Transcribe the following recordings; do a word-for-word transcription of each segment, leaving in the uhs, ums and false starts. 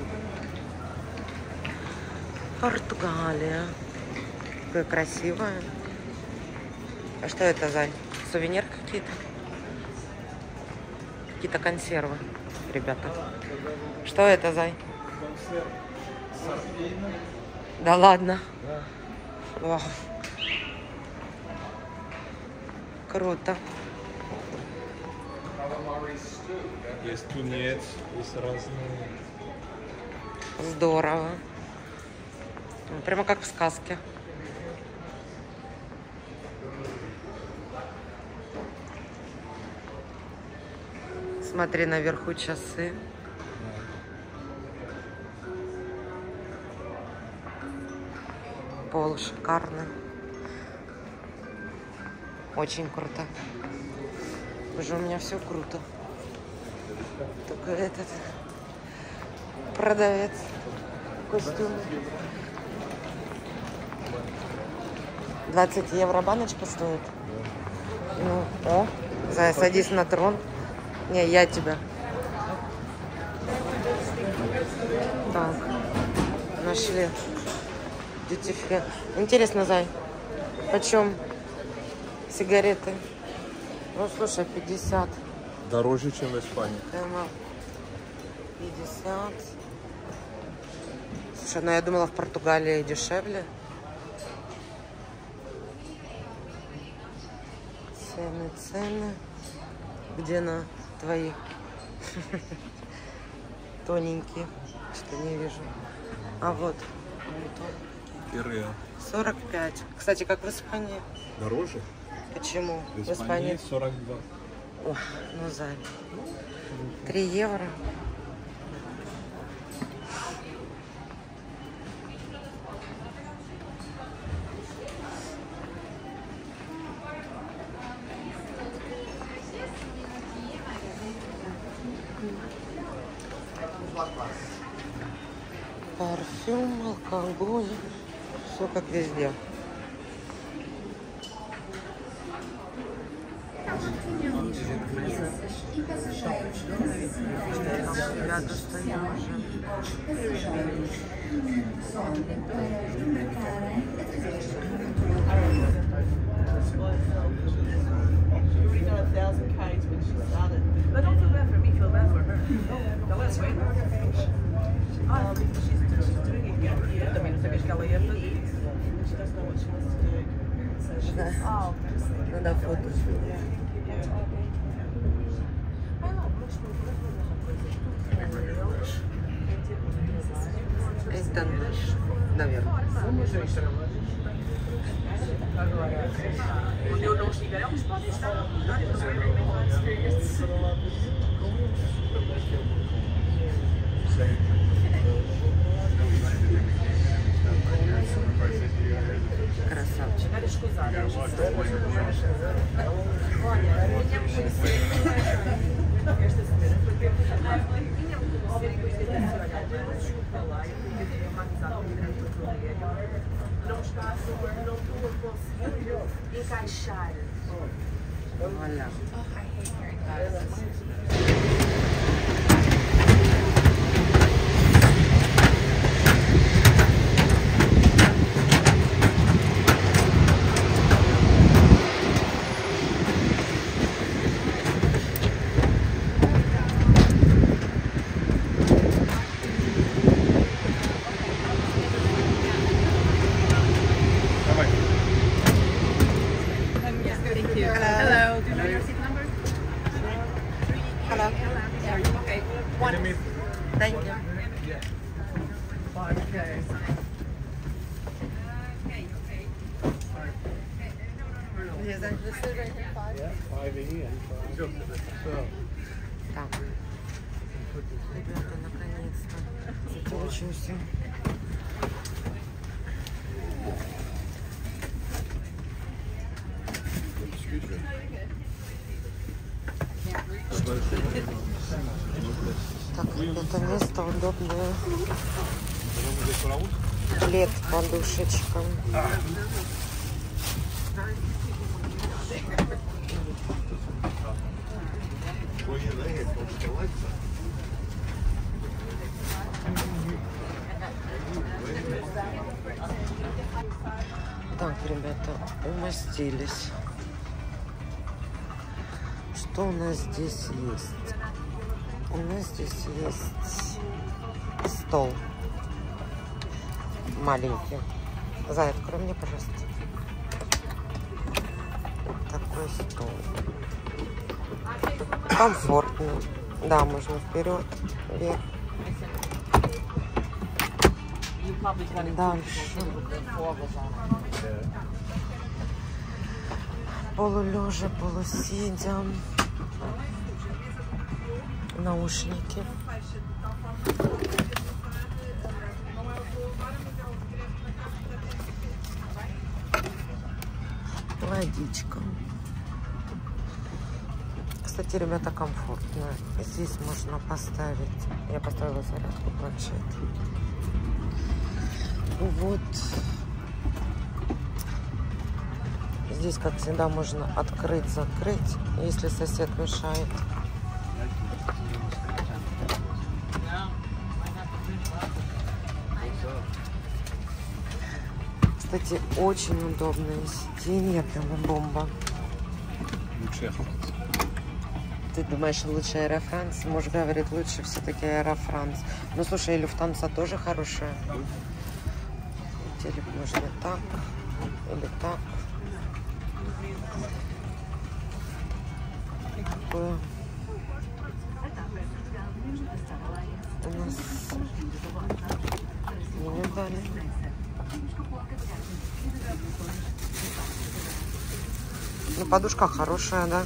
Португалия. Какая красивая. А что это за сувенир какие-то? Какие-то консервы, ребята. Что это за? Да ладно. Да. Ох. Круто. Есть тунец, есть разные. Здорово. Прямо как в сказке. Смотри, наверху часы. Пол шикарный. Очень круто. Уже у меня все круто. Только этот продавец костюм. двадцать евро баночка стоит. Ну, о, Зая, садись на трон. Не, я тебя. Так, нашли дьюти-фри. Интересно, Зай, почем сигареты? Ну, слушай, пятьдесят. Дороже, чем в Испании. пятьдесят. Слушай, ну я думала, в Португалии дешевле. Цены, цены. Где на твои тоненькие? Что не вижу. А вот. Кирея. сорок пять. Кстати, как в Испании. Дороже? Почему? В Испании сорок два. О, ну Зай. три евро. Парфюм, алкоголь. Все как везде. Я достаю уже. Надо фото. Это наш, наверное. Красавчик. Вуаля. Thank you. Так. Ребята, наконец-то. Кстати, очень все. Так, это место удобное. Плед, подушечка. ребята, умостились. Что у нас здесь есть? У нас здесь есть стол маленький. Зай, открой мне, пожалуйста. Такой стол. Комфортный. Да, можно вперед, вверх. Дальше. Полулежа, полусидя. Наушники. Водичка. Кстати, ребята, комфортно. Здесь можно поставить. Я поставила зарядку, планшет. Вот. Здесь, как всегда, можно открыть, закрыть, если сосед мешает. Кстати, очень удобные сиденья, прямо бомба. Лучше Air France. Ты думаешь, лучше Air France? Муж говорит, лучше все-таки Air France. Ну, слушай, Люфтанса тоже хорошая. Телек можно так или так. Такое. У нас меню дали. Ну, подушка хорошая, да?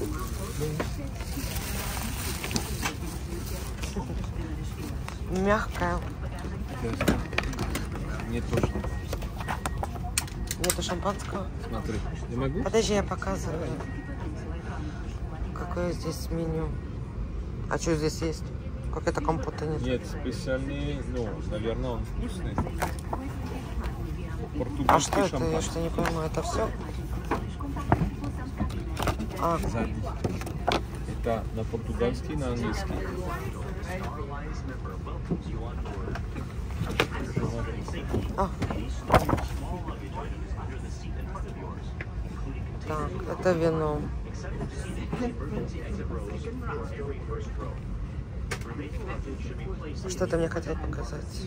Мягкая. Не точно. Нету шампанского? Смотри, не могу? Подожди, я показываю. Какое здесь меню? А что здесь есть? Какая-то компота нет? Нет, специальный, ну, наверное, он вкусный. А что это? Я что не пойму, это все? А. Сзади. Это на португальский и на английский. А. Так, это вино. Что ты мне хотел показать?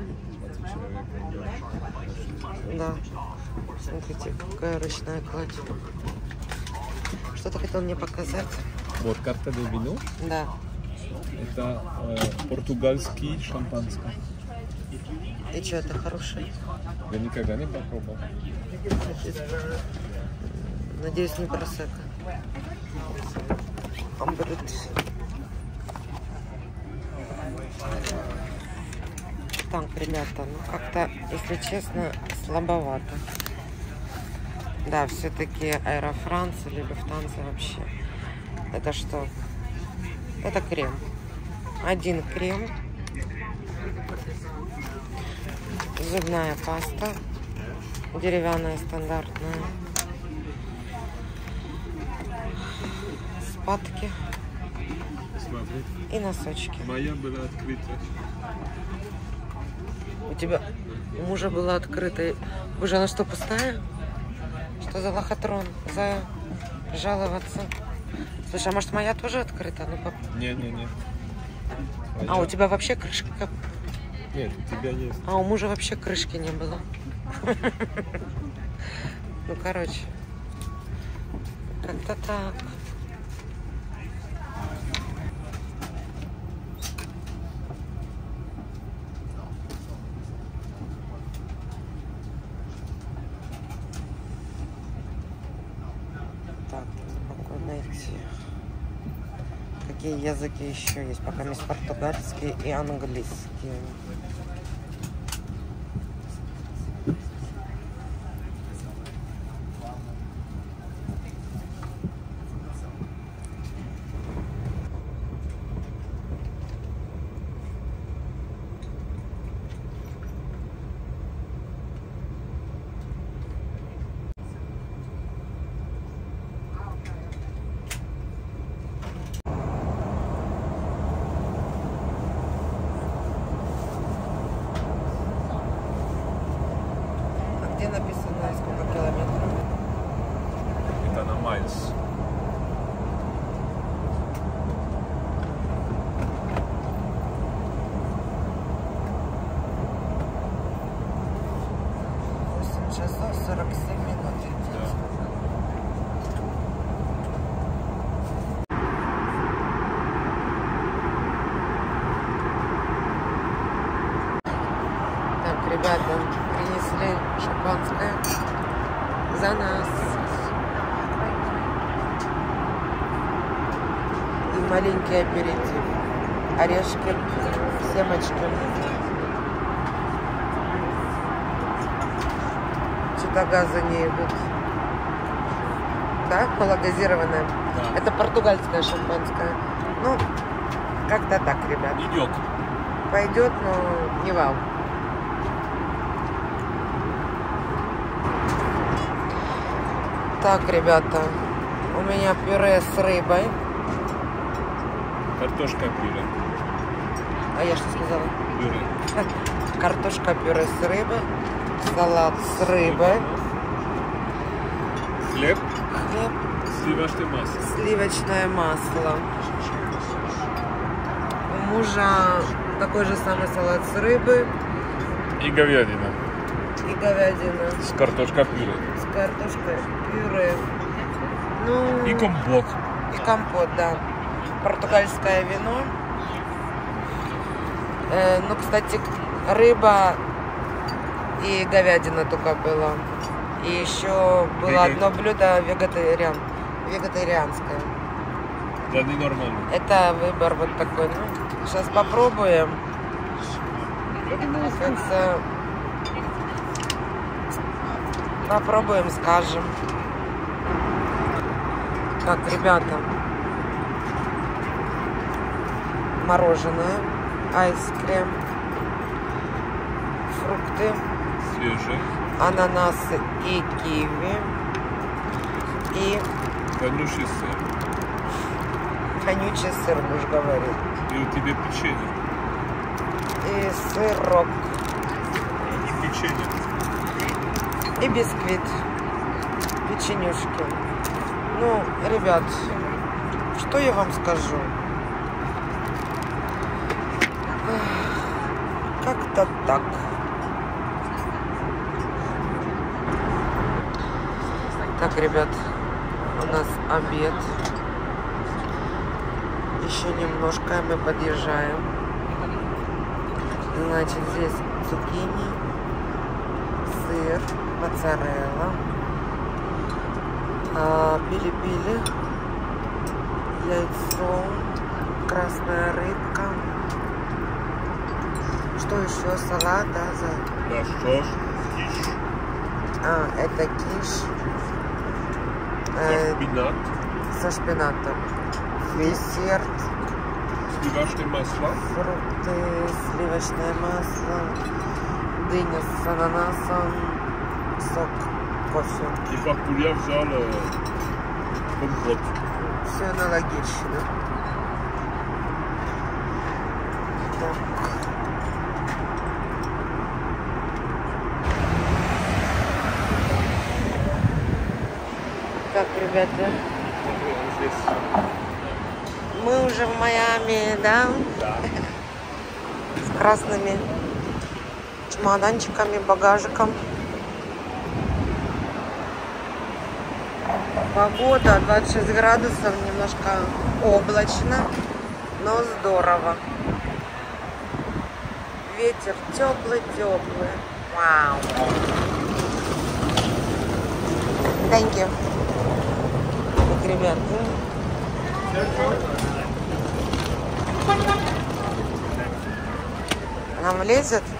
Да. Смотрите, какая ручная кладь. Что ты хотел мне показать? Вот карта де вино. Да. Это э, португальский шампанский. И что, это хорошее? Я никогда не попробовал. Надеюсь, не просека. Амбрут. Так, ребята, ну как-то, если честно, слабовато. Да, все-таки Air France или Люфтанса вообще. Это что? Это крем. Один крем. Зубная паста. Деревянная, стандартная. Спатки. Смотри. И носочки. Моя была открыта. У тебя у мужа была открыта. Боже, она что, пустая? Что за лохотрон? За жаловаться? Слушай, а может моя тоже открыта? Ну, поп... Не-не-не. А у тебя вообще крышка? Нет, у тебя есть. А у мужа вообще крышки не было. Ну, короче. Как-то так. Так, могу найти. Какие языки еще есть? Пока есть португальский и английский. ребята принесли шампанское за нас. И маленький аперитив. Орешки, семечки. Что-то газа не идут. Да? Малогазированное. Да. Это португальское шампанское. Ну, как-то так, ребят. Идет. Пойдет, но не вау. Так, ребята, у меня пюре с рыбой. Картошка пюре. А я что сказала? Пюре. Картошка пюре с рыбой. Салат с рыбой. Хлеб. Хлеб. Сливочное масло. Сливочное масло. У мужа такой же самый салат с рыбой. И говядина. И говядина. С картошкой пюре. С картошкой пюре. Ну, И компот. и компот, да. Португальское вино. Э, ну, кстати, рыба и говядина только было. И еще было Вега- одно блюдо вегетариан, вегетарианское. Да, не нормально. Это выбор вот такой. Ну, сейчас попробуем. В конце попробуем, скажем. Так, ребята. Мороженое, айскрем, фрукты, Свежее. ананасы и киви. И Вонючий сыр. вонючий сыр, муж говорит. И у тебя печенье. И сырок. И печенье. И бисквит. Печенюшки. Ну, ребят, что я вам скажу? Как-то так. Так, ребят, у нас обед. Еще немножко, и мы подъезжаем. Значит, здесь цукини, сыр, моцарелла, а, пили-пили, яйцо, красная рыбка. Что еще? Салат, да? За... Да, что ж, киш, А, это киш э, шпинат, со шпинатом. Десерт, сливочное масло, фрукты, сливочное масло, дыня с ананасом, сок, кофе. и папуля взял э, компот. Все аналогично. Так. Так, ребята, Здесь. мы уже в Майами, да? Да. С красными чемоданчиками, багажиком. Погода двадцать шесть градусов, немножко облачно, но здорово. Ветер теплый-теплый. Вау. Thank you. Так, ребят, нам влезет?